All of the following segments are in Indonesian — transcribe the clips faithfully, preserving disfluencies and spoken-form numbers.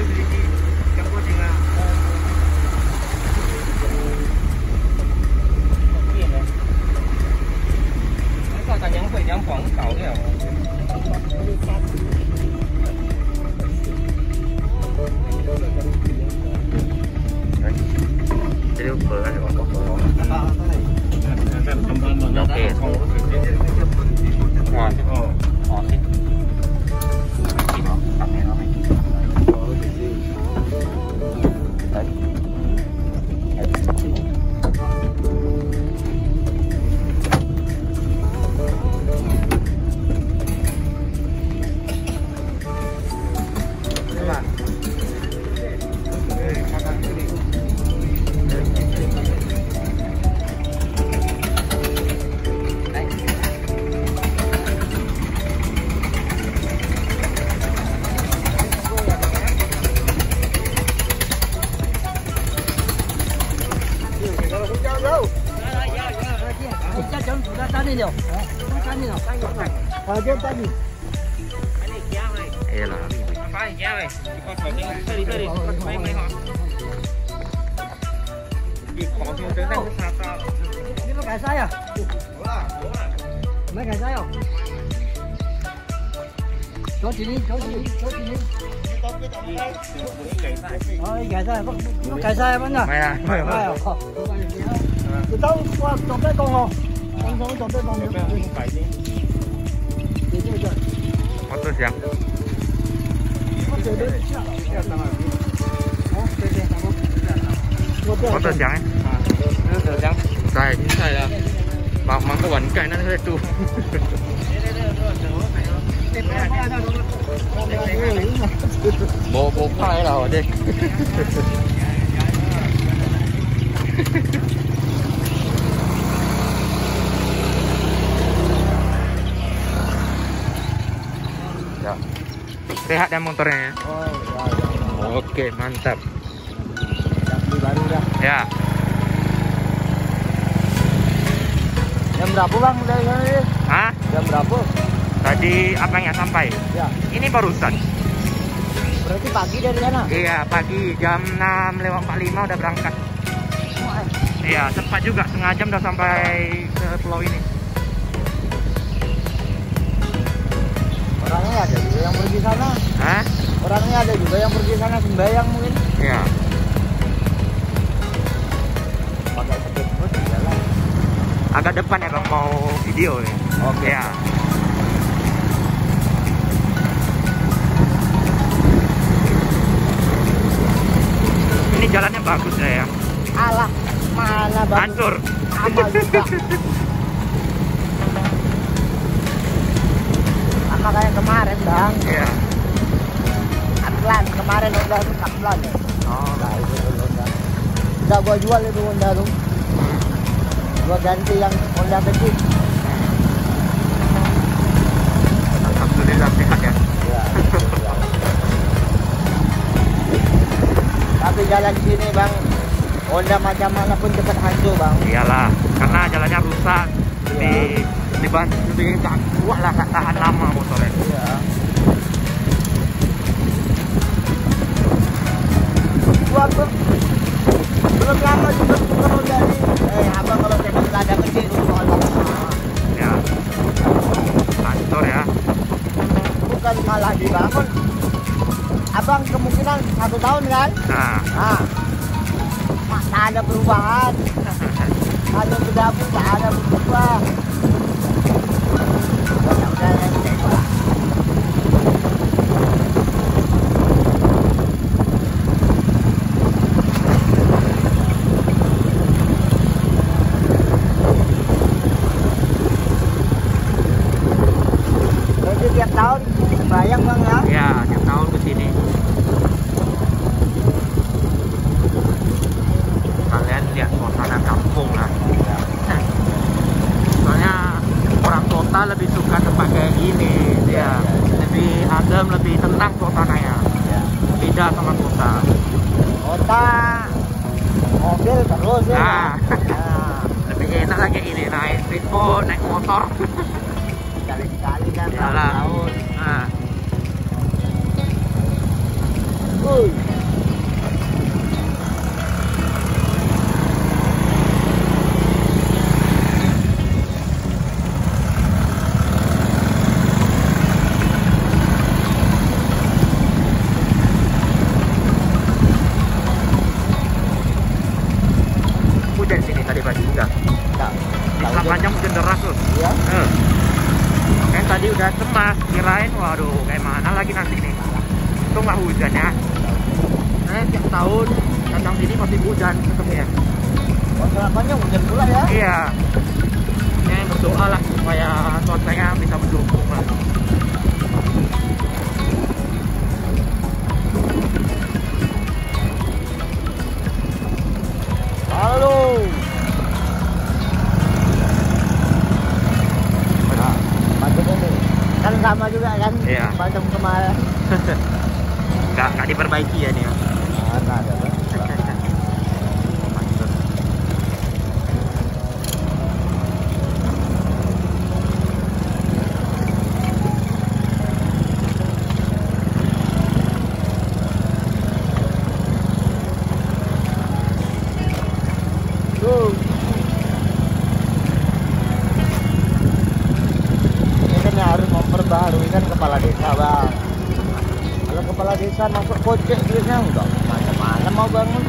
Cải sai à? Mấy cải sai không? Chỗ chị đi, chỗ chị đi, chỗ chị đi. Ờ, cải sai, nó cải sai vẫn à? Mày à? Mày à? Từ đâu qua chỗ cái con hồ? Con chỗ chỗ cái con hồ. Motor siang. Motor siang ấy. Motor siang. Sai, sai là mang mang cái quần cái nó hơi tu. Bộ bộ phai là ở đây. Ya. Sehat ya motornya ya? Oh, ya, ya. Oke, mantap. Beli baru dah. Ya. Jam berapa bang dari sana? Hah? Jam berapa? Tadi abangnya sampai? Ya. Ini barusan. Berarti pagi dari sana? Iya, pagi jam enam lewat empat puluh lima udah berangkat. Iya, cepat juga, setengah jam udah sampai ke pulau ini. Orangnya ada juga yang pergi sana. Hah? Orangnya ada juga yang pergi sana sembahyang mungkin. Iya. Pakai sepeda terus di jalan. Agak depan ya bang, mau video ya. Oke. Ya. Ini jalannya bagus ya. Alah, mana bang? Hancur. Amal juga. Sama kayak kemarin bang. Iya. Atlan kemarin udah rusak pelan ya. Oh, Nah itu Honda. Udah gua jual itu Honda tuh. Gua ganti yang Honda kecil. alhamdulillah sehat ya. Ya. Tapi jalan sini bang, Honda macam mana pun cepat hancur bang. Iyalah, karena jalannya rusak, lebih lebih lebih tak kuat lah, tak tahan lama motornya. Iya. Gua belum belum lama juga kalau dari eh abang kalau sepak lada kecil soalnya. Ya, hancur ya. Bukan malah dibangun. Abang kemungkinan satu tahun kan? Nah, Nah, tak ada perubahan. Ada bergabung, tak ada berubah. Udah-udah yang itu lah. Berarti tiap tahun bayang bang ya? ya tiap tahun kesini. Kalian lihat suasana kampung lah. Soalnya orang kota lebih suka tempat kayak gini, dia lebih adem, lebih tenang suasananya. Ya. Beda sama kota. Kota mobil terus ya. Nah. Nah, Lebih enak lagi ini, naik speedboat, naik motor. sekali-sekali kan Iyalah. tahun. Nah, Wuih. mas, kirain waduh kayak mana lagi nanti nih. Itu nggak hujan ya. Saya tiap tahun datang sini pasti hujan ketemu ya. Oh, selamatnya hujan pula ya? Iya. Ya berdoa lah supaya cuacanya bisa mendukung lah. Halo. Nah, macet ini. Kan sama juga kan? Iya. Macam kemarin. Nggak nggak diperbaiki ya nih ya. Nah, nggak ada. Bang. Tuh. Ini kan harus memperbaharui kan kepala desa, Bang. Kalau kepala desa masuk kocek duitnya enggak macam-macam mau bangun.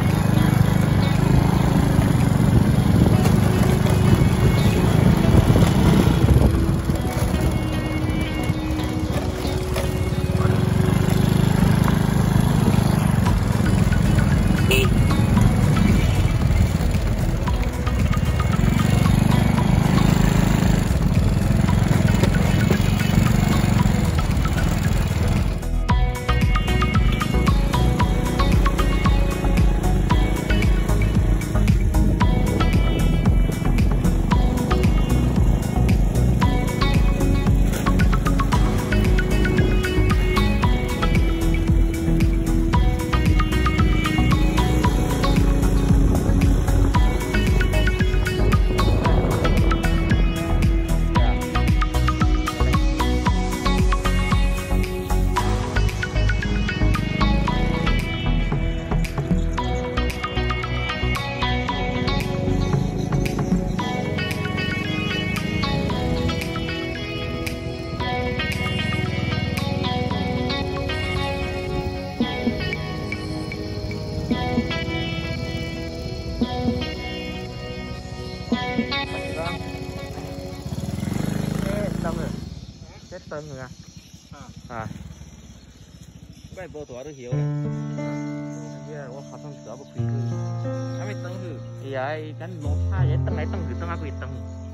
Tân rồi à? À. Cái bộ tuổi hiểu. Iya, wah pasang juga apa gitu. Kami tahu. Iya, kan mau saya tengah tengah gitu aku hitam.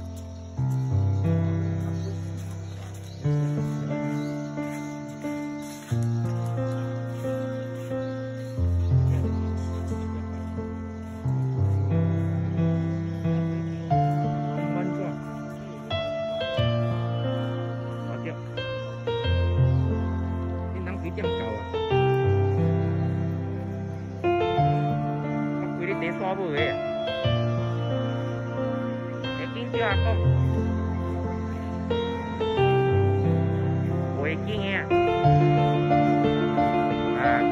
Chăm cầu à? Có quý đi tế xóa vừa ấy à? Để kín chưa à không? Ôi kín nghe à.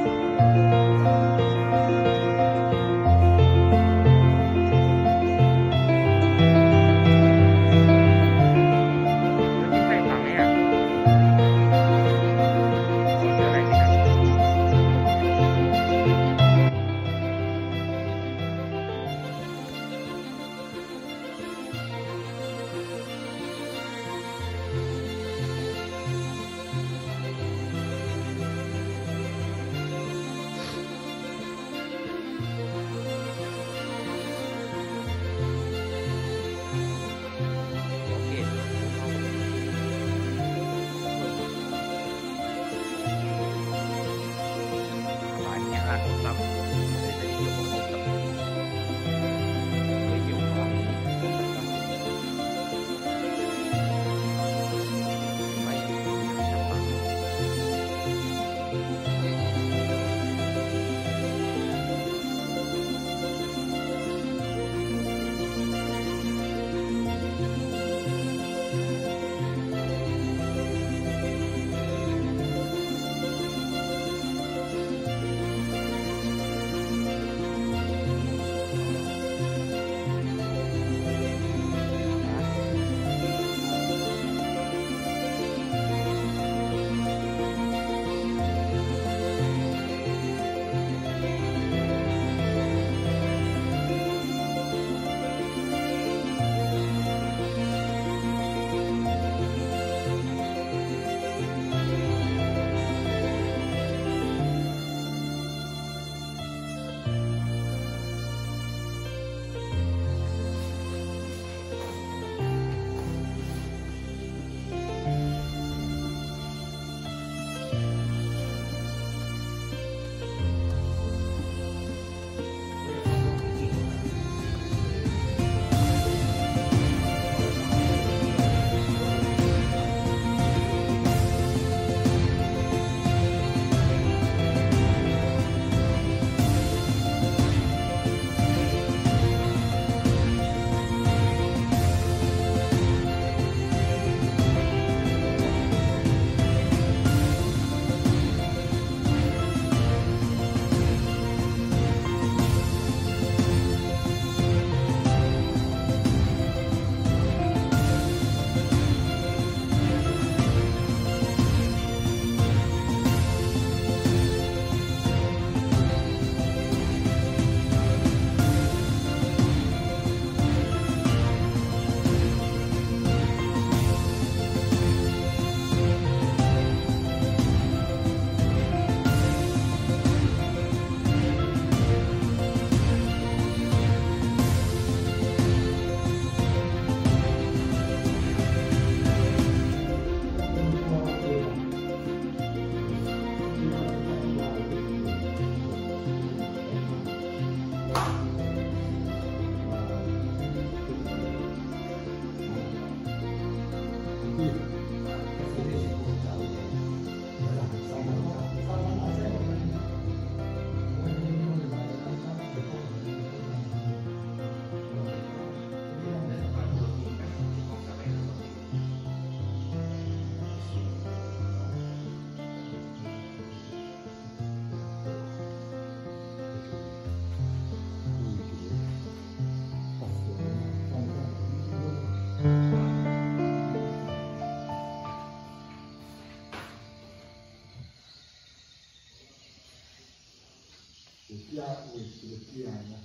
有第二位置的第二呢。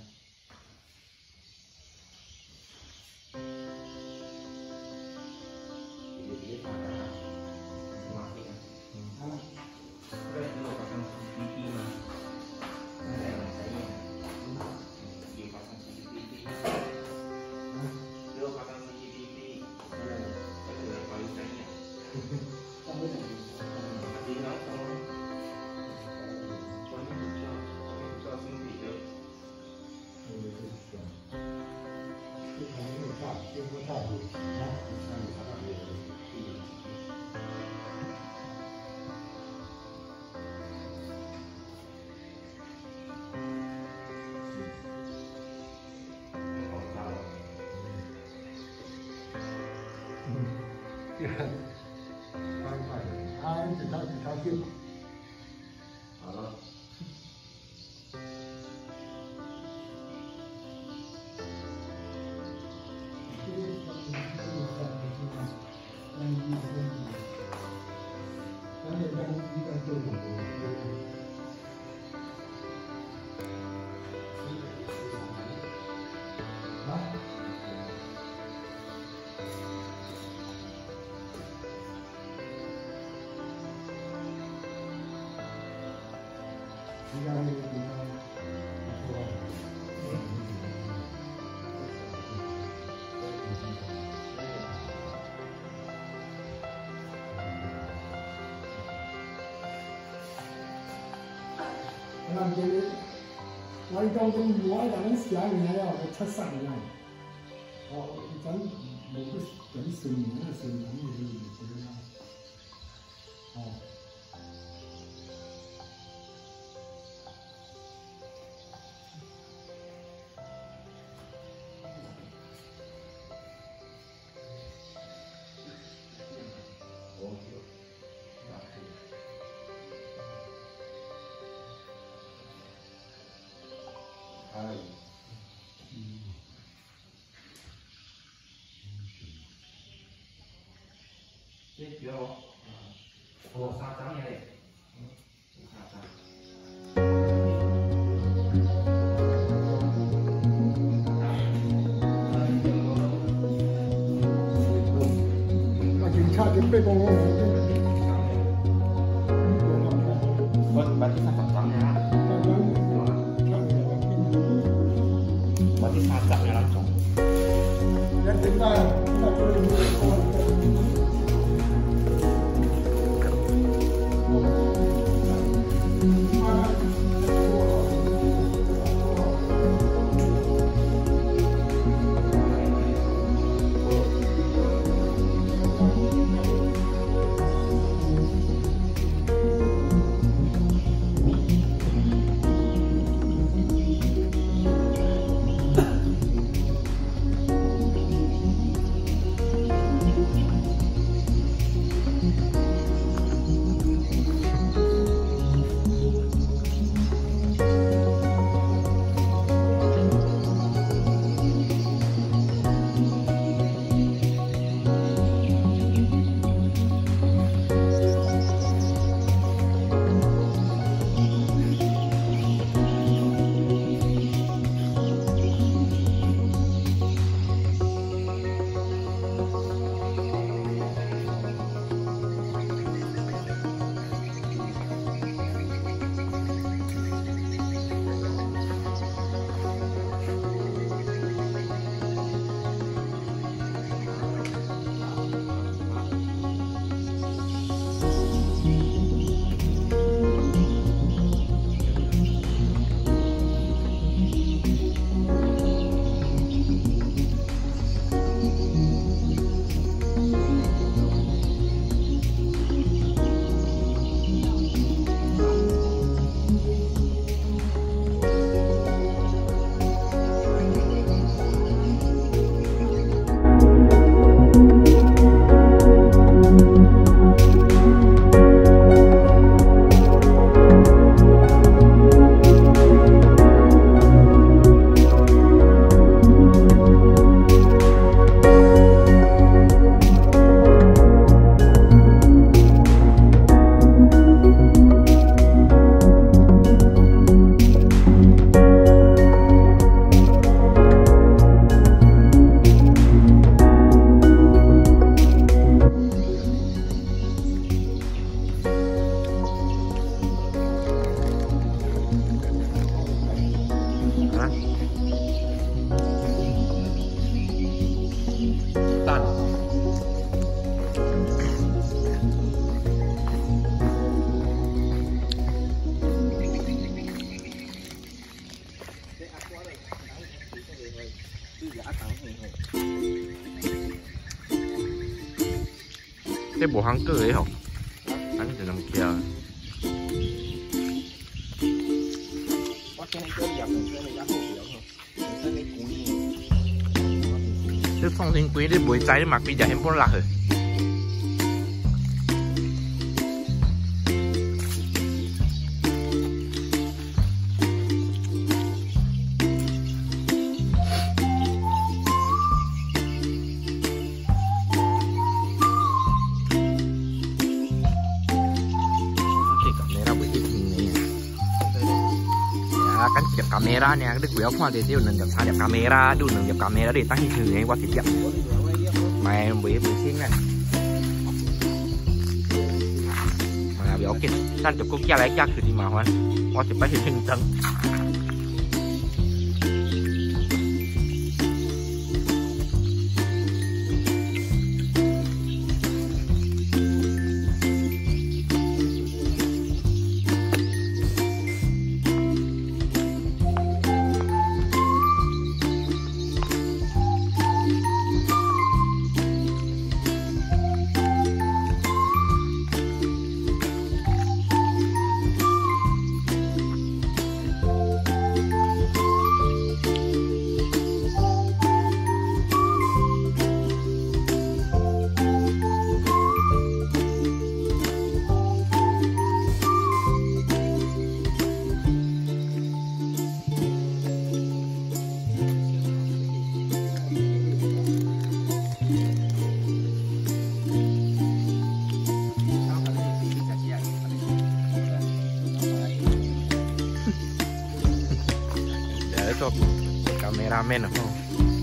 Jadi pada masing-masing. Terus dulu pasang C C T V mas. Ada yang saya. Dia pasang C C T V. Dulu pasang C C T V. Itu yang paling saya. Tapi nggak tahu. Soalnya bisa, bisa sendiri deh. 这可能有大，这个大有啊，像有大有有。 这个八块钱，啊，几条几条线。好了。应该应该不错。那这个，我当中我当时下年了，我七三年，哦，咱冇个等十年了，十年了就这样，哦。 这主要我三张嘢嚟，三張。 啊，警察準備幫我。 我berarti satu jamnya. Berarti sajaknya langsung. Ya kita kita boleh. cái bộ hắn cười ấy không hắn thì nằm kia cái phong thiên quý cái buổi trái mà bây giờ em muốn lạc rồi kan chụp camera nè, cái quẹo khoa thì tiêu nâng chụp sao chụp camera, đu nâng chụp camera để tăng hình này qua thì chụp. Mày bị bị xin này. Mà bị ok, tan chụp cũng cha lại cha thử đi mà hoan, qua chụp phải hình chân. Cho cameraman được không?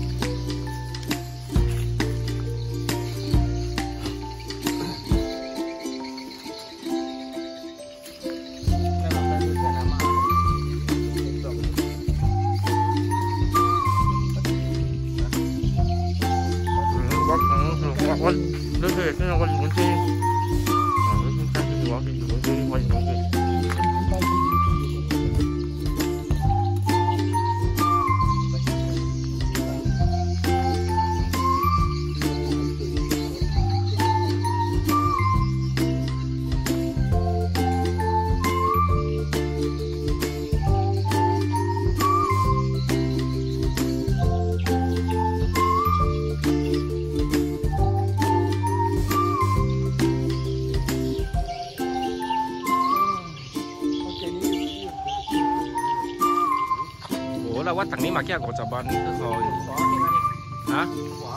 Ủa là quá thằngนี้มาแค่กดจับบอลนี่คือคอยฮะ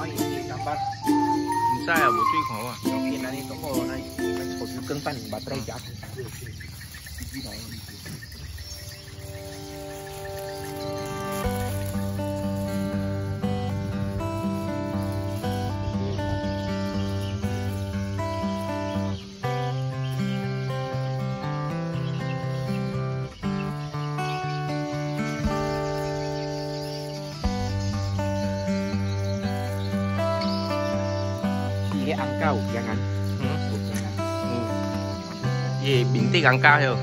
唔知啊，冇追我啊。有見啊，呢嗰個呢，好似跟翻把低夾。Angkau jangan hmm? hmm. Ye bintik angkau yo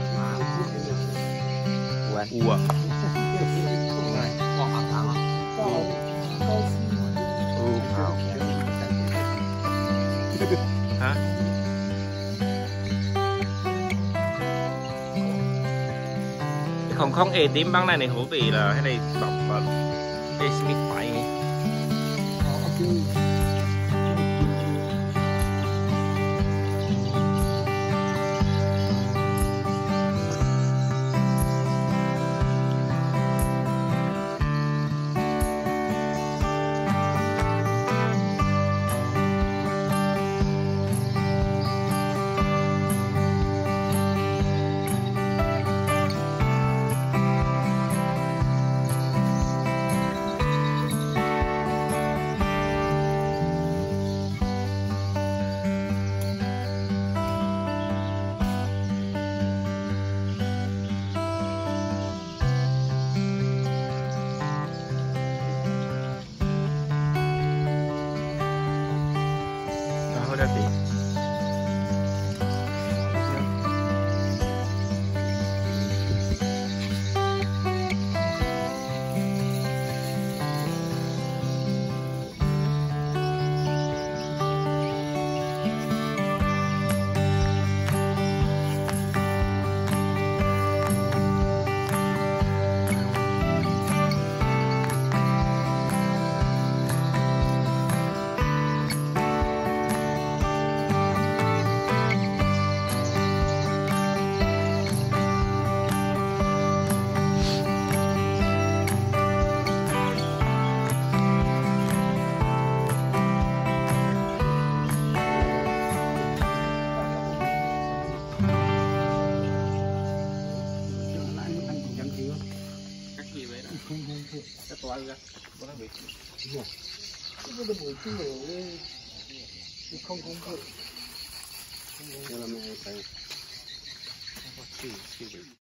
buat uang hả không không ê tím băng này này hổ vị là cái này bọc vào ê smith phải quay ra, bữa nó bị. Cái cái bộ chú rồi cái không không không. Cái là mẹ phải. Không có chịu chịu.